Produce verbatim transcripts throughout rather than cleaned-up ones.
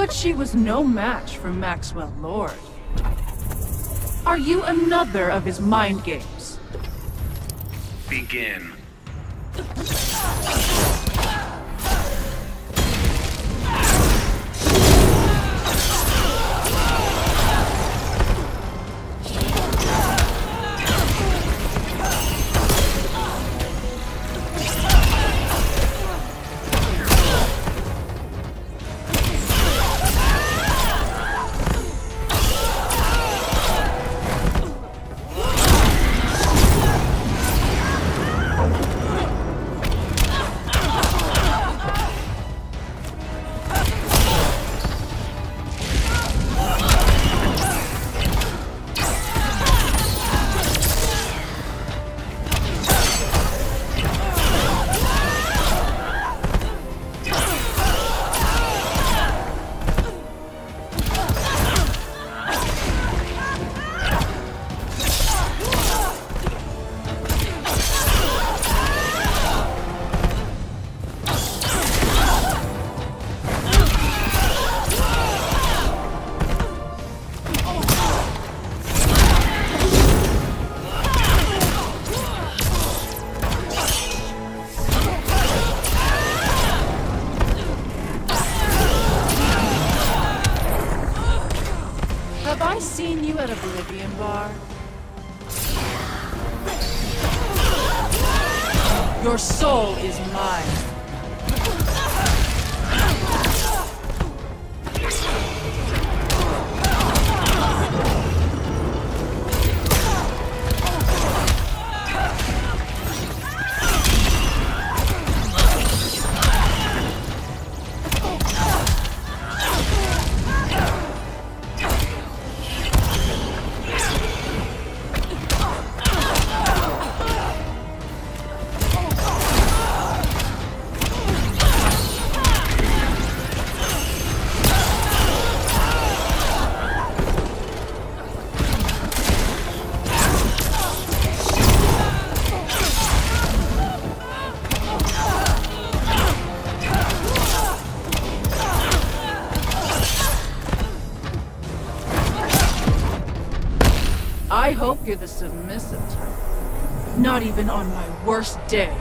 But she was no match for Maxwell Lord. Are you another of his mind games? Begin. Have I seen you at Oblivion Bar? Your soul is mine. I hope you're the submissive type. Not even on my worst day.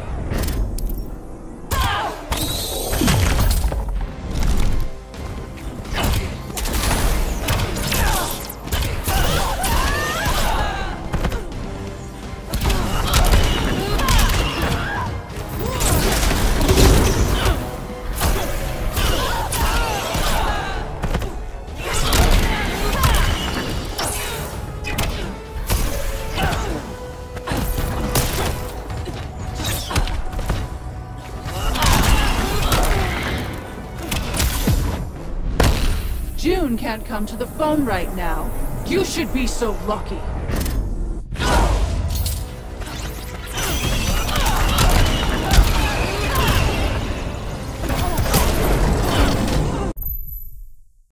June can't come to the phone right now. You should be so lucky.